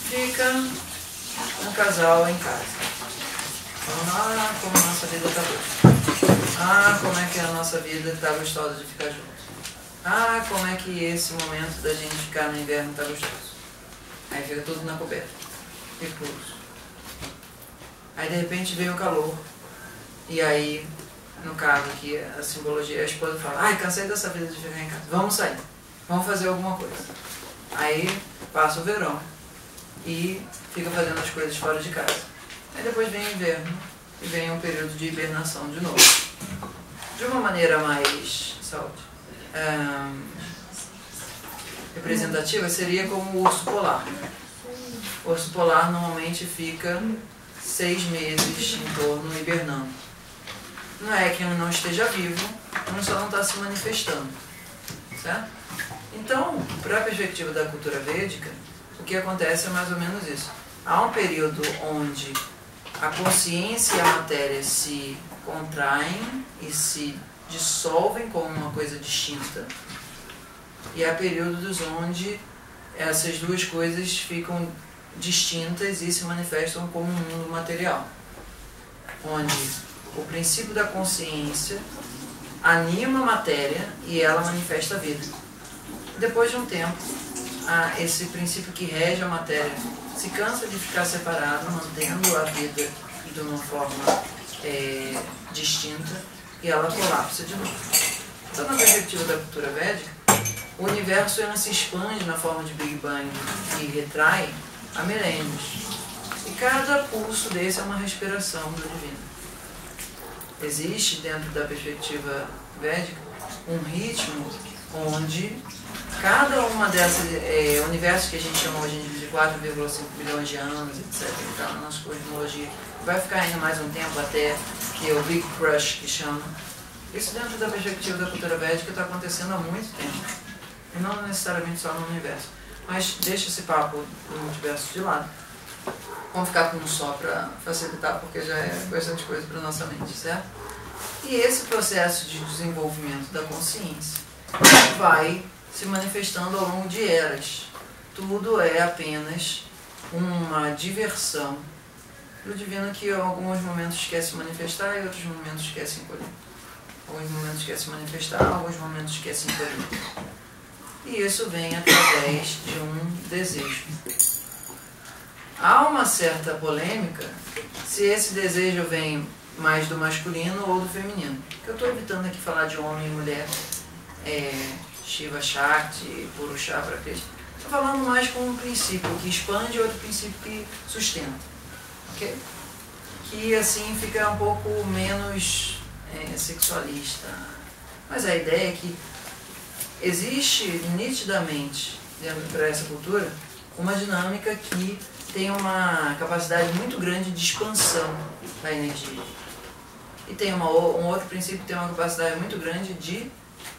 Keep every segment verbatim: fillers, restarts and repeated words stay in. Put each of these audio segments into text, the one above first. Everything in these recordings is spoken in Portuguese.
Fica um casal em casa. Vamos lá, como a nossa vida está boa. Ah, como é que a nossa vida está gostosa de ficar juntos. Ah, como é que esse momento da gente ficar no inverno está gostoso. Aí fica tudo na coberta, recluso. Aí de repente vem o calor. E aí, no caso aqui, a simbologia, a esposa fala: ai, cansei dessa vida de ficar em casa, vamos sair, vamos fazer alguma coisa. Aí passa o verão e fica fazendo as coisas fora de casa. Aí depois vem o inverno e vem um período de hibernação de novo. De uma maneira mais saúde, hum, representativa, seria como o urso polar. O urso polar normalmente fica seis meses em torno hibernando. Não é que ele não esteja vivo, ele só não está se manifestando, certo? Então, para a perspectiva da cultura védica, o que acontece é mais ou menos isso. Há um período onde a consciência e a matéria se contraem e se dissolvem como uma coisa distinta, e há períodos onde essas duas coisas ficam distintas e se manifestam como um mundo material, onde o princípio da consciência anima a matéria e ela manifesta a vida. Depois de um tempo, esse princípio que rege a matéria se cansa de ficar separado, mantendo a vida de uma forma é, distinta, e ela colapsa de novo. Então, na perspectiva da cultura védica, o universo ela se expande na forma de Big Bang e retrai há milênios. E cada pulso desse é uma respiração do divino. Existe, dentro da perspectiva védica, um ritmo onde cada uma dessas é, universos que a gente chama hoje de quatro vírgula cinco bilhões de anos, etcétera, então, na nossa cosmologia, vai ficar ainda mais um tempo até que é o Big Crush que chama. Isso, dentro da perspectiva da cultura védica, está acontecendo há muito tempo. E não necessariamente só no universo. Mas deixa esse papo do multiverso de lado. Vamos ficar com um só para facilitar, porque já é bastante coisa para nossa mente, certo? E esse processo de desenvolvimento da consciência vai se manifestando ao longo de eras. Tudo é apenas uma diversão do divino que em alguns momentos quer se manifestar e em outros momentos quer se encolher. Alguns momentos quer se manifestar, alguns momentos quer se encolher. E isso vem através de um desejo. Há uma certa polêmica se esse desejo vem mais do masculino ou do feminino. Eu estou evitando aqui falar de homem e mulher, é, Shiva Shakti, Purusha para Krishna. Estou falando mais com um princípio que expande e outro princípio que sustenta. Okay? Que assim fica um pouco menos é, sexualista. Mas a ideia é que existe nitidamente, dentro dessa cultura, uma dinâmica que tem uma capacidade muito grande de expansão da energia. E tem uma, um outro princípio que tem uma capacidade muito grande de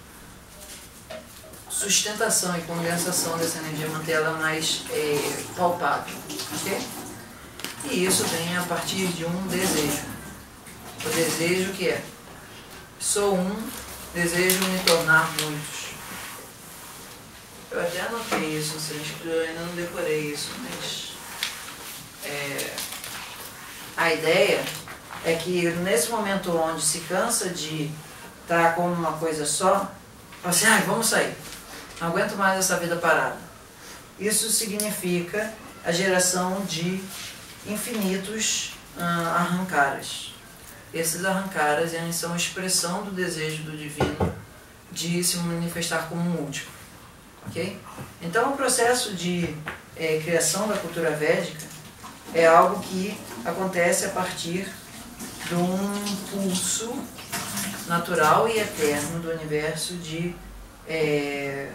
sustentação e condensação dessa energia, manter ela mais é, palpável. Okay? E isso vem a partir de um desejo. O desejo que é: sou um, desejo me tornar muitos. Eu até anotei isso no sânscrito, eu ainda não decorei isso, mas é, a ideia é que nesse momento onde se cansa de estar como uma coisa só, fala assim: ah, vamos sair, não aguento mais essa vida parada. Isso significa a geração de infinitos ah, arrancaras. Esses arrancaras eles são a expressão do desejo do divino de se manifestar como múltiplo. Okay? Então o processo de é, criação da cultura védica é algo que acontece a partir de um pulso natural e eterno do universo de é,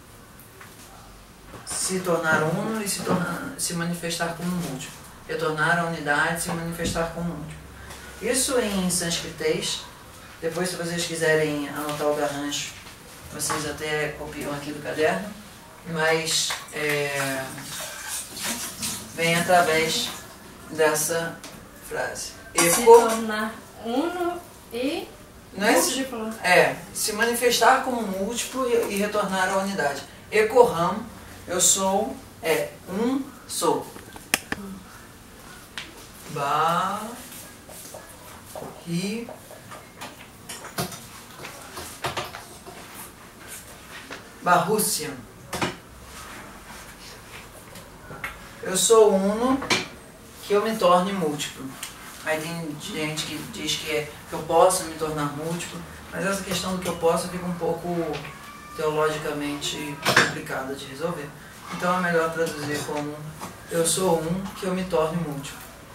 se tornar uno e se, tornar, se manifestar como múltiplo, retornar à unidade e se manifestar como múltiplo. Isso em sânscritês. Depois, se vocês quiserem anotar o garrancho, vocês até copiam aqui do caderno, mas é, vem através dessa frase. Se tornar uno e não é, múltiplo. É, se manifestar como múltiplo e, e retornar à unidade. Ekoham, eu sou, é, um sou. Ba, ri, Barrúcia. Eu sou uno que eu me torne múltiplo. Aí tem gente que diz que, é, que eu posso me tornar múltiplo, mas essa questão do que eu posso fica um pouco teologicamente complicada de resolver. Então é melhor traduzir como eu sou um que eu me torne múltiplo.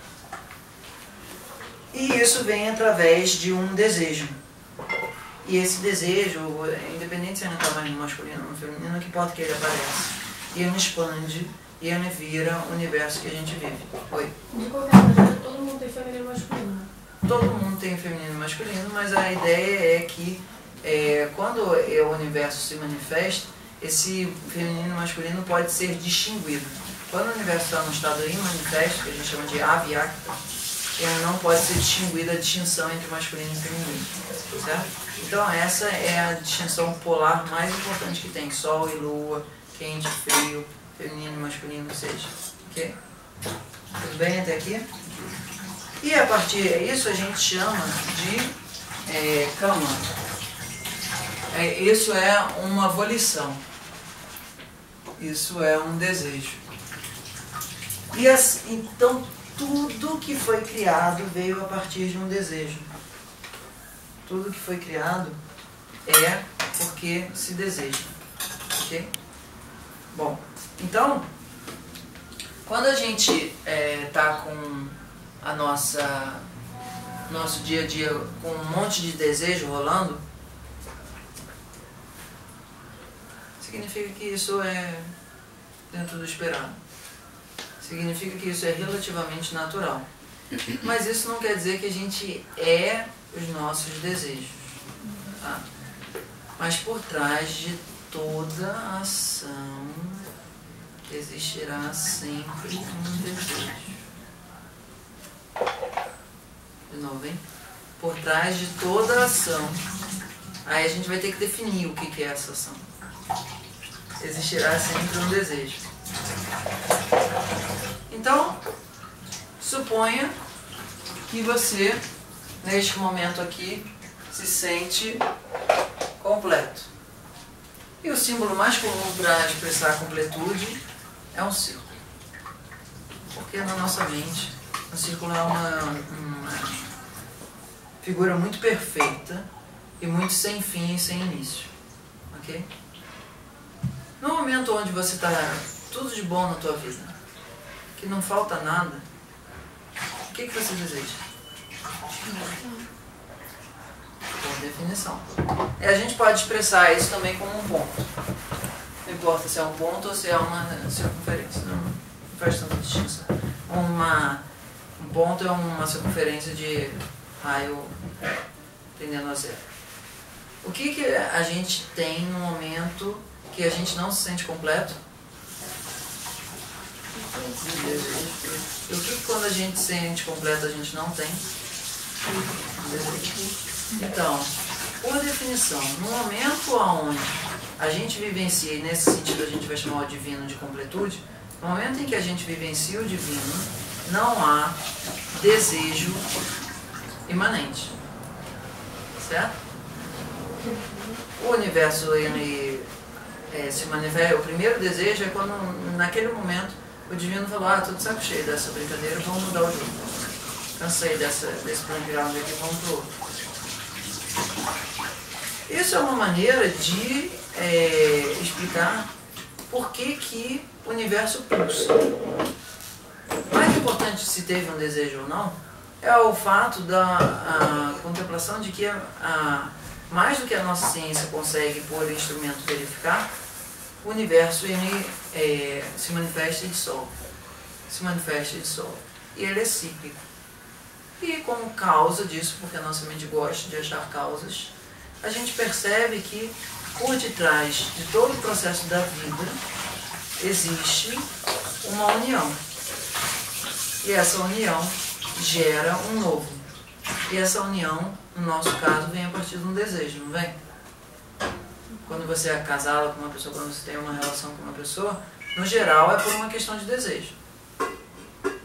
E isso vem através de um desejo. E esse desejo, independente se ele está mais no masculino ou no feminino, não importa que ele aparece. E ele expande, e ele vira o universo que a gente vive. Oi? De qualquer maneira, todo mundo tem feminino e masculino. Todo mundo tem feminino e masculino, mas a ideia é que é, quando o universo se manifesta, esse feminino e masculino pode ser distinguido. Quando o universo está no estado imanifesto, que a gente chama de avyakta, ele não pode ser distinguido a distinção entre masculino e feminino, certo? Então essa é a distinção polar mais importante que tem, Sol e Lua, quente, frio, feminino e masculino, seja, ok? Tudo bem até aqui? E a partir disso a gente chama de é, kama. É, isso é uma volição, isso é um desejo. E as, então tudo que foi criado veio a partir de um desejo. Tudo que foi criado é porque se deseja. Ok? Bom, então, quando a gente está é, com a nossa nosso dia a dia com um monte de desejo rolando, significa que isso é dentro do esperado. Significa que isso é relativamente natural. Mas isso não quer dizer que a gente é os nossos desejos. Tá? Mas por trás de toda ação existirá sempre um desejo. De novo, hein? Por trás de toda ação, aí a gente vai ter que definir o que é essa ação. Existirá sempre um desejo. Então, suponha que você, neste momento aqui, se sente completo. E o símbolo mais comum para expressar a completude é um círculo. Porque na nossa mente, o círculo é uma, uma figura muito perfeita e muito sem fim e sem início. Ok? No momento onde você está tudo de bom na tua vida, que não falta nada, o que, que você deseja? Por definição. E a gente pode expressar isso também como um ponto. Não importa se é um ponto ou se é uma circunferência. Não, não faz tanta distinção. Uma, um ponto é uma circunferência de raio tendendo a zero. O que, que a gente tem no momento que a gente não se sente completo? E o que quando a gente se sente completo a gente não tem? Então, por definição, no momento onde a gente vivencia, e nesse sentido a gente vai chamar o divino de completude, no momento em que a gente vivencia o divino, não há desejo imanente. Certo? O universo ele, é, se manifesta, o primeiro desejo é quando naquele momento o divino falou, ah, tô de saco cheio dessa brincadeira, vamos mudar o jogo. Cansei dessa, desse playground aqui, vamos pro outro. Isso é uma maneira de é, explicar por que, que o universo pulsa. Mais importante se teve um desejo ou não, é o fato da a contemplação de que a, a, mais do que a nossa ciência consegue, por instrumento, verificar, o universo ele, é, se manifesta e dissolve. Se manifesta e dissolve. E ele é cíclico. E como causa disso, porque a nossa mente gosta de achar causas, a gente percebe que por detrás de todo o processo da vida existe uma união. E essa união gera um novo. E essa união, no nosso caso, vem a partir de um desejo, não vem? Quando você é casado com uma pessoa, quando você tem uma relação com uma pessoa, no geral é por uma questão de desejo.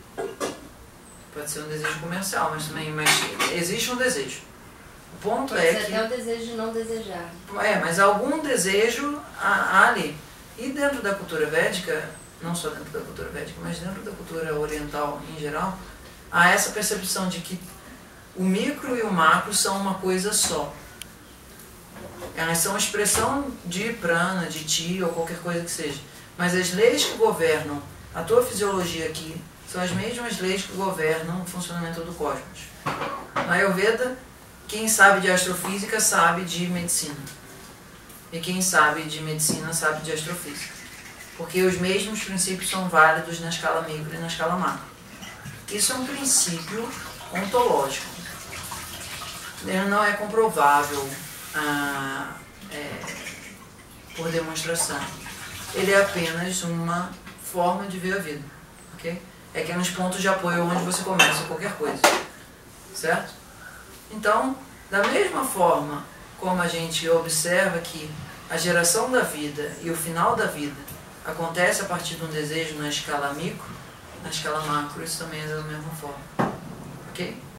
ser um desejo comercial, mas também mas existe um desejo. O ponto Pode é ser que... até o desejo de não desejar. É, mas algum desejo há ali. E dentro da cultura védica, não só dentro da cultura védica, mas dentro da cultura oriental em geral, há essa percepção de que o micro e o macro são uma coisa só. Elas são expressão de prana, de ti ou qualquer coisa que seja. Mas as leis que governam a tua fisiologia aqui são as mesmas leis que governam o funcionamento do cosmos. Na Ayurveda, quem sabe de astrofísica sabe de medicina. E quem sabe de medicina sabe de astrofísica. Porque os mesmos princípios são válidos na escala micro e na escala macro. Isso é um princípio ontológico. Ele não é comprovável ah, é, por demonstração. Ele é apenas uma forma de ver a vida. Okay? É que é nos pontos de apoio onde você começa qualquer coisa. Certo? Então, da mesma forma como a gente observa que a geração da vida e o final da vida acontece a partir de um desejo na escala micro, na escala macro, isso também é da mesma forma. Ok?